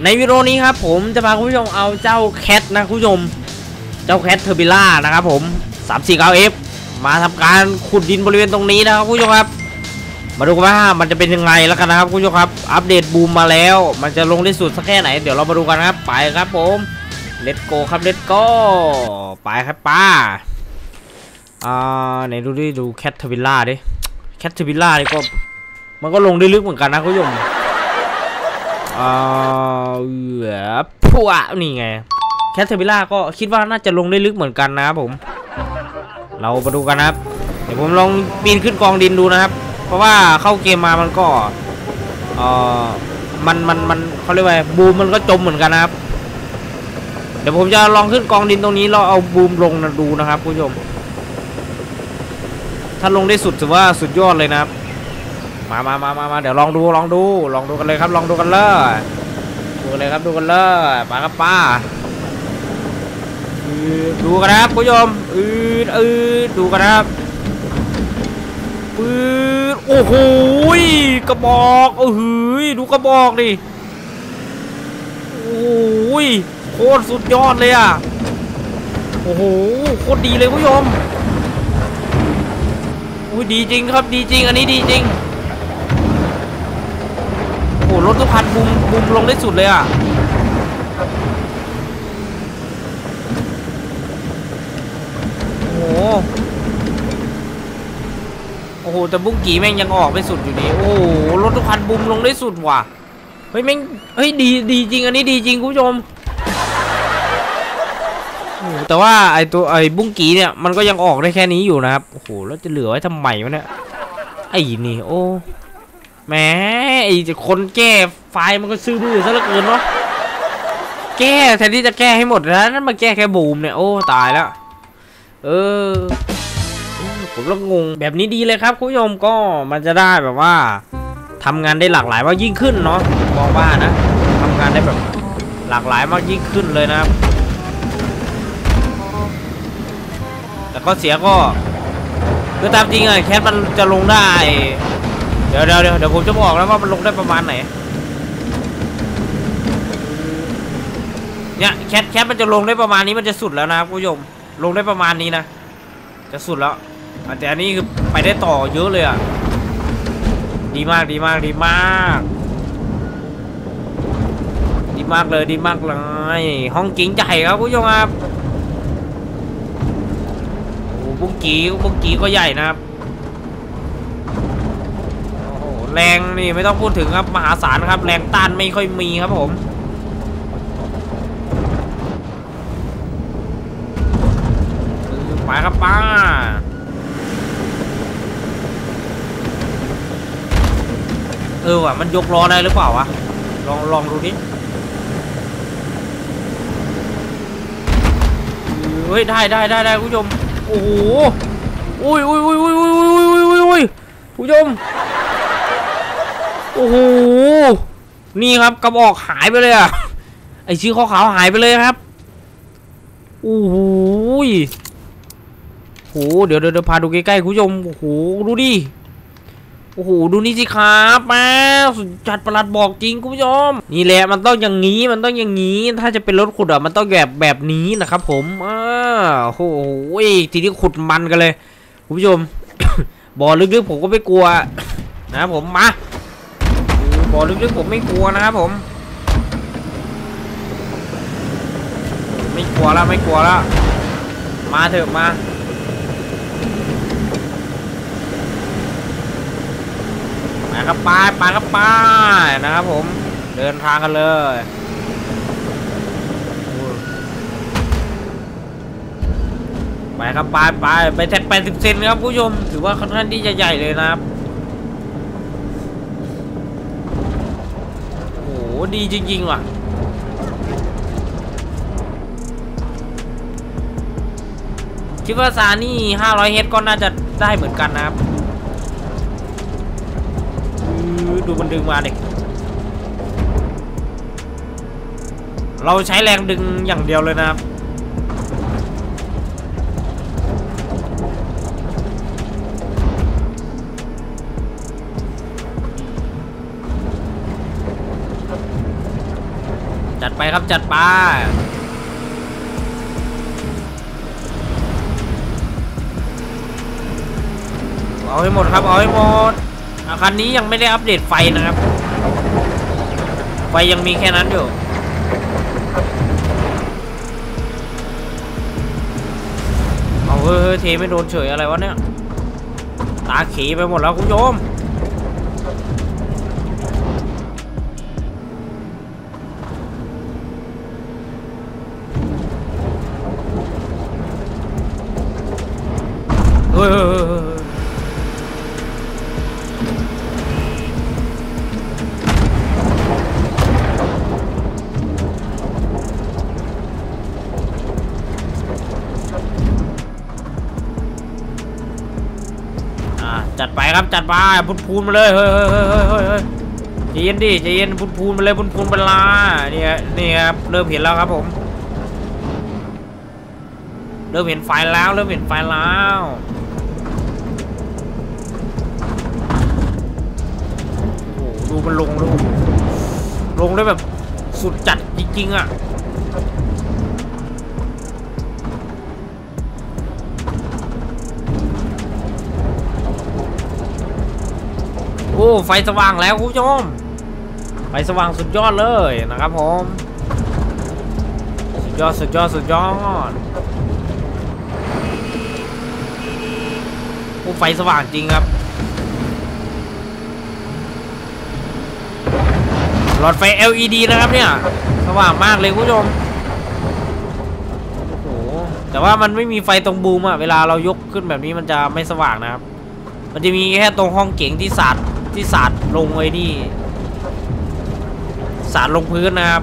ในวิดีโอนี้ครับผมจะพาคุณผู้ชมเอาเจ้าแคทนะคุณผู้ชมเจ้าแคทเทอร์บิล่านะครับผม 349F มาทำการขุดดินบริเวณตรงนี้นะครับคุณผู้ชมครับมาดูกันว่ามันจะเป็นยังไงแล้วกันนะครับคุณผู้ชมครับอัปเดตบูมมาแล้วมันจะลงได้สุดสักแค่ไหนเดี๋ยวเรามาดูกันครับไปครับผมเลตโกครับเลตโกไปครับป้าไหนดูแคทเทอร์บิล่าดิแคทเทอร์บิล่านี่ก็มันก็ลงได้ลึกเหมือนกันนะคุณผู้ชมพวกนี่ไงแคทเทอร์บิล่าก็คิดว่าน่าจะลงได้ลึกเหมือนกันนะครับผมเรามาดูกันนะครับเดี๋ยวผมลองปีนขึ้นกองดินดูนะครับเพราะว่าเข้าเกมมามันก็มันเขาเรียกว่าบูมมันก็จมเหมือนกันนะครับเดี๋ยวผมจะลองขึ้นกองดินตรงนี้เราเอาบูมลงดูนะครับผู้ชมถ้าลงได้สุดถือว่าสุดยอดเลยนะครับมาเดี๋ยวลองดูกันเลยครับลองดูกันเลยดูกันเลยป้าครับป้าดูกันนะครับผู้ชมดูกันนะครับโอ้โหกระบอกดูกระบอกดิโอ้ยโคตรสุดยอดเลยอ่ะโอ้โหโคตรดีเลยผู้ชมดีจริงครับดีจริงอันนี้ดีจริงโอ้รถทุกคันบูมลงได้สุดเลยอ่ะโอ้โหแต่บุ้งกี่แม่งยังออกไม่สุดอยู่นี่โอ้โหรถทุกคันบูมลงได้สุดว่ะเฮ้ยแม่งเฮ้ยดีจริงอันนี้ดีจริงคุณผู้ชมแต่ว่าไอ้บุ้งกี่เนี่ยมันก็ยังออกได้แค่นี้อยู่นะครับโอ้โหแล้วจะเหลือไว้ทำไมวะเนี่ยไอ้นี่โอ้แหมไอ้คนแก้ไฟมันก็ซื้อมือซะเหลือเกินเนาะแก้แทนที่จะแก้ให้หมดนะนั่นมาแก้แค่บูมเนี่ยโอ้ตายแล้วผมก็งงแบบนี้ดีเลยครับคุณผู้ชมก็มันจะได้แบบว่าทำงานได้หลากหลายมากยิ่งขึ้นเนาะมองว่านะทำงานได้แบบหลากหลายมากยิ่งขึ้นเลยนะครับแต่ก็เสียก็คือตามจริงอะแคทมันจะลงได้เดี๋ยวผมจะบอกแล้วว่ามันลงได้ประมาณไหนเนี่ยแคทมันจะลงได้ประมาณนี้มันจะสุดแล้วนะคุณผู้ชมลงได้ประมาณนี้นะจะสุดแล้วแต่อันนี้คือไปได้ต่อเยอะเลยอ่ะดีมากเลยห้องกิ้งใหญ่ครับคุณผู้ชมครับโอ้บุ้งกี้ก็ใหญ่นะครับโอ้โหแรงนี่ไม่ต้องพูดถึงครับมหาศาลครับแรงต้านไม่ค่อยมีครับผมไปครับป้าว่ะมันยกล้อได้หรือเปล่าวะลองดูดิเฮ้ยได้คุณผู้ชมโอ้โหอุ้ยผู้ชมโอ้โหนี่ครับกระบอกหายไปเลยอ่ะไอชิ้นขาวหายไปเลยครับโอ้โหเดี๋ยวพาดูใกล้ๆคุณผู้ชมโอ้โหดูดิโอ้โหดูนี่สิครับมาสุดจัดประหลัดบอกจริงคุณผู้ชมนี่แหละมันต้องอย่างนี้ถ้าจะเป็นรถขุดมันต้องแบบนี้นะครับผมโอ้โหทีนี้ขุดมันกันเลยคุณผู้ชม บ่อลึกๆผมก็ไม่กลัวนะครับผมมาบ่อลึกๆผมไม่กลัวนะครับผมไม่กลัวแล้วมาเถอะมาครับไปนะครับผมเดินทางกันเลยไปครับไปแท็ก80 เซนครับผู้ชมถือว่าค่อนข้างที่จะใหญ่เลยนะครับโอ้โหดีจริงๆว่ะคิดว่าซานี่500Hก็น่าจะได้เหมือนกันนะครับดูมันดึงมาเด็กเราใช้แรงดึงอย่างเดียวเลยนะครับจัดไปครับจัดไปเอาให้หมดครับเอาให้หมดคันนี้ยังไม่ได้อัปเดตไฟนะครับไฟยังมีแค่นั้นอยู่เอาเฮ้ยเทไม่โดนเฉยอะไรวะเนี่ยตาขีไปหมดแล้วคุณผู้ชมเฮ้ยจัดไปครับจัดไปพูนมาเลยเฮ้ยใจเย็นดิใจเย็นพูนมาเลยพูนเป็นลานี่ครับเริ่มเห็นแล้วครับผมเริ่มเห็นไฟแล้วเริ่มเห็นไฟแล้วโอ้ดูมันลงได้แบบสุดจัดจริงๆอ่ะโอ้ไฟสว่างแล้วคุณผู้ชมไฟสว่างสุดยอดเลยนะครับผมสุดยอดโอ้ไฟสว่างจริงครับหลอดไฟ LED นะครับเนี่ยสว่างมากเลยคุณผู้ชมโอ้โหแต่ว่ามันไม่มีไฟตรงบูมอะเวลาเรายกขึ้นแบบนี้มันจะไม่สว่างนะครับมันจะมีแค่ตรงห้องเก๋งที่สาดลงไว้นี่สาดลงพื้นนะครับ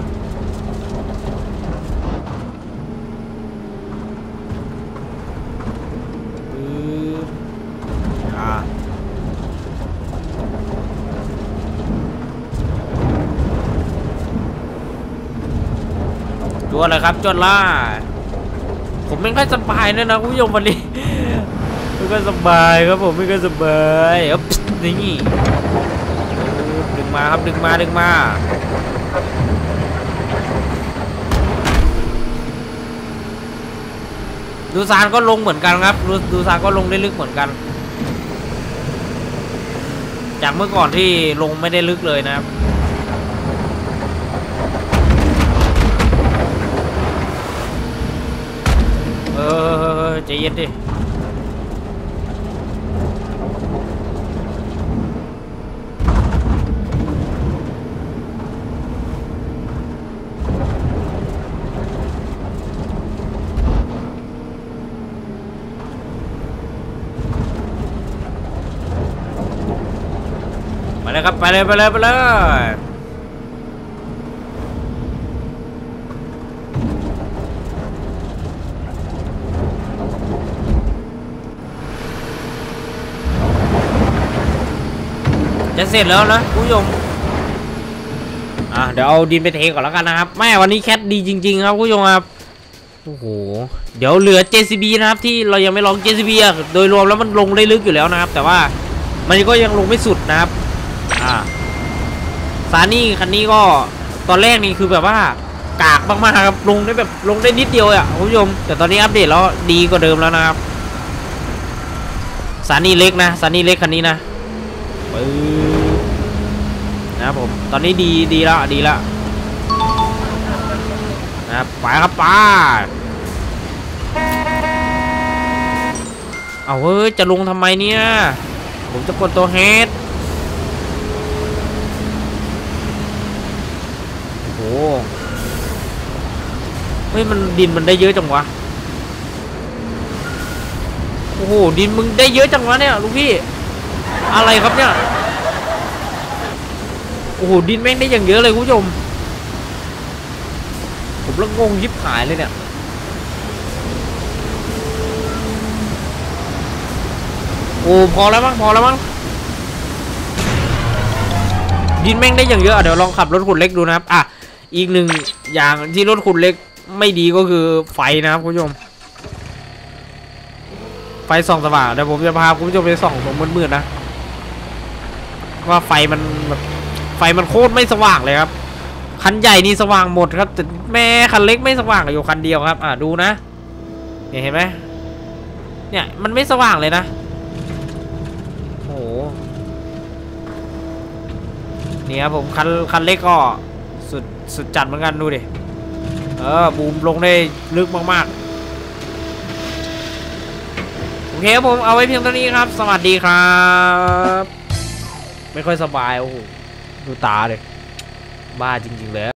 จวดเลยครับจวดล่าผมไม่ค่อยสบายนะคุณผู้ชมวันนี้ไม่ค่อยสบายครับผมไม่ค่อยสบายนี่ดึงมาครับดึงมาดูซานก็ลงเหมือนกันครับดูซานก็ลงได้ลึกเหมือนกันจากเมื่อก่อนที่ลงไม่ได้ลึกเลยนะครับใจเย็นดิไปเลยครับไปเลยจะเสร็จแล้วนะคุณผู้ชมเดี๋ยวเอาดินไปเทก่อนแล้วกันนะครับแม่วันนี้แคทดีจริงๆครับคุณผู้ชมครับโอ้โหเดี๋ยวเหลือ JCB นะครับที่เรายังไม่ลอง JCB โดยรวมแล้วมันลงได้ลึกอยู่แล้วนะครับแต่ว่ามันก็ยังลงไม่สุดนะครับซานี่คันนี้ก็ตอนแรกนี่คือแบบว่ากากมากๆครับลงได้นิดเดียวอ่ะคุณผู้ชมแต่ตอนนี้อัปเดตแล้วดีกว่าเดิมแล้วนะครับซานี่เล็กคันนี้นะนะครับผมตอนนี้ดีแล้วนะครับไปครับป้าเอาเฮ้ยจะลงทำไมเนี่ยผมจะกดตัวเฮดโอ้โหเฮ้ยมันดินมันได้เยอะจังวะโอ้โหดินมึงได้เยอะจังวะเนี่ยลูกพี่อะไรครับเนี่ยโอ้โหดินแม่งได้อย่างเยอะเลยคุณผู้ชมผมละงงยิบหายเลยเนี่ยโอ้พอแล้วมั้งดินแม่งได้อย่างเยอะเดี๋ยวลองขับรถขุดเล็กดูนะครับอีกหนึ่งอย่างที่รถขุดเล็กไม่ดีก็คือไฟนะครับคุณผู้ชมไฟส่องสว่างเดี๋ยวผมจะพาคุณผู้ชมไปส่องตรงมืดๆนะว่าไฟมันโคตรไม่สว่างเลยครับคันใหญ่นี่สว่างหมดครับแต่แม่คันเล็กไม่สว่างอยู่คันเดียวครับดูนะเนี่ยเห็นไหมเนี่ยมันไม่สว่างเลยนะโอ้โหเนี่ยครับผมคันเล็กก็สุดจัดเหมือนกันดูดิบูมลงได้ลึกมากๆโอเคครับผมเอาไว้เพียงเท่านี้ครับสวัสดีครับไม่ค่อยสบายโอ้โหดูตาเลยบ้าจริงๆเลย